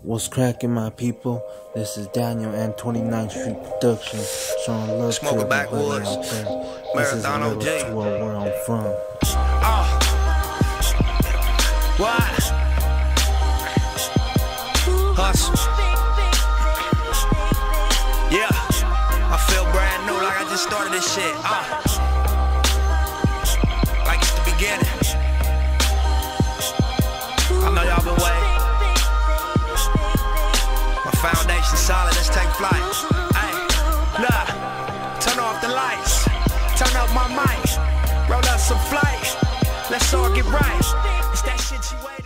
What's cracking, my people? This is Daniel and 29th Street Productions, showing love to everybody out there. This is a little tour where I'm from. What? Hustle. Yeah, I feel brand new, like I just started this shit. Like it's the beginning. I know y'all been waiting. My foundation solid, let's take flight. Hey, look, turn off the lights, turn up my mic, roll up some flight. Let's all get right. It's that shit you wait.